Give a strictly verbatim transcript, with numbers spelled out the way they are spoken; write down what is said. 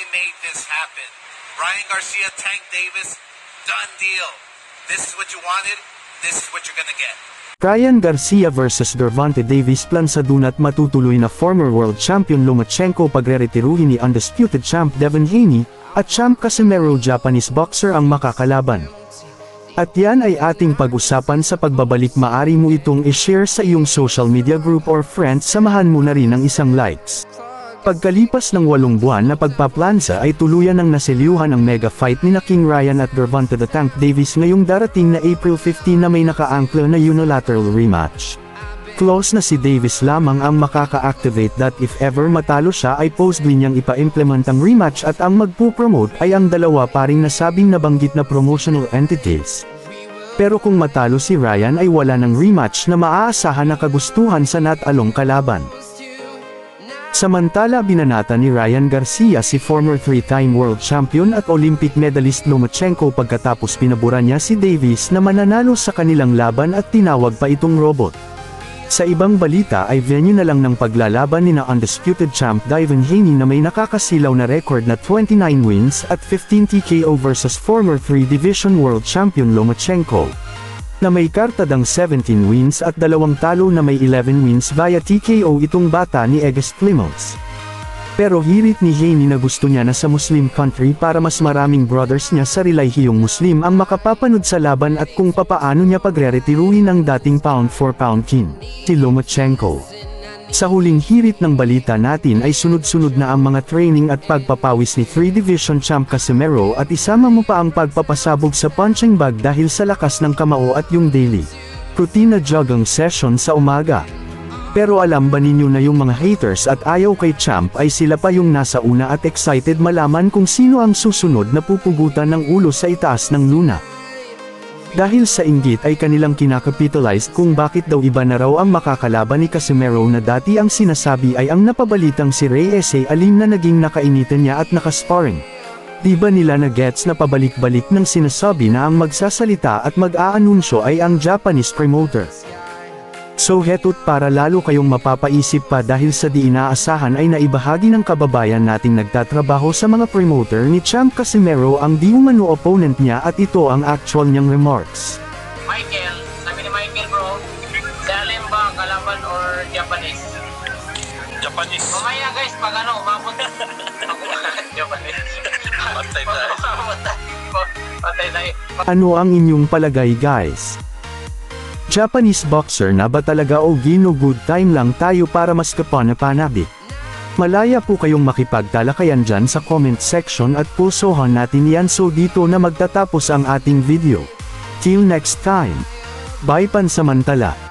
made this happen. Ryan Garcia, Tank Davis, done deal. This is what you wanted, this is what you're gonna get. Ryan Garcia versus Gervonta Davis plansadunat matutuloy na former world champion Lomachenko pagreretiruhin ni undisputed champ Devin Haney, at champ Casimero Japanese boxer ang makakalaban. At yan ay ating pag-usapan sa pagbabalik. Maari mo itong i-share sa iyong social media group or friends, samahan mo na rin ng isang likes. Pagkalipas ng walong buwan na pagpaplansa ay tuluyan ng naselyuhan ang mega fight ni na King Ryan at Gervonta the Tank Davis ngayong darating na April fifteenth na may naka-ankle na unilateral rematch. Close na si Davis lamang ang makaka-activate that if ever matalo siya ay possibly niyang ipa-implement ang rematch at ang magpupromote ay ang dalawa paring nasabing nabanggit na promotional entities. Pero kung matalo si Ryan ay wala ng rematch na maaasahan na kagustuhan sa natalong kalaban. Samantala binanata ni Ryan Garcia si former three-time world champion at Olympic medalist Lomachenko pagkatapos pinabura niya si Davis na mananalo sa kanilang laban at tinawag pa itong robot. Sa ibang balita ay venue na lang ng paglalaban ni na undisputed champ Devin Haney na may nakakasilaw na record na twenty-nine wins at fifteen T K O versus former three-division world champion Lomachenko, na may kartadang seventeen wins at dalawang talo na may eleven wins via T K O itong bata ni Egis Plymouth. Pero hirit ni Haney na gusto niya na sa Muslim country para mas maraming brothers niya sa relihiyong Muslim ang makapapanood sa laban at kung papaano niya pagreretiruhin ang dating pound for pound king, si Lomachenko. Sa huling hirit ng balita natin ay sunod-sunod na ang mga training at pagpapawis ni three-division champ Casimero at isama mo pa ang pagpapasabog sa punching bag dahil sa lakas ng kamao at yung daily routine na jogging session sa umaga. Pero alam ba ninyo na yung mga haters at ayaw kay champ ay sila pa yung nasa una at excited malaman kung sino ang susunod na pupugutan ng ulo sa itaas ng luna? Dahil sa inggit ay kanilang kinakapitalize kung bakit daw iba na raw ang makakalaban ni Casimero na dati ang sinasabi ay ang napabalitang si Reyes Alim na naging nakainitan niya at nakasparring. Di ba nila na gets na pabalik-balik ng sinasabi na ang magsasalita at mag-aanunsyo ay ang Japanese promoter? So heto't para lalo kayong mapapaisip pa dahil sa di inaasahan ay naibahagi ng kababayan nating nagtatrabaho sa mga promoter ni Champ Casimero ang di umano opponent niya at ito ang actual niyang remarks. Michael, sabi ni Michael bro, Salim ba kalaban or Japanese? Japanese. Mamaya guys, pag ano, umabot Japanese. Patay tayo. Patay tayo. Ano ang inyong palagay guys? Japanese boxer na ba talaga o gino good time lang tayo para mas kapanapanabik? Malaya po kayong makipagtalakayan dyan sa comment section at pusohan natin yan. So dito na magtatapos ang ating video. Till next time. Bye pansamantala.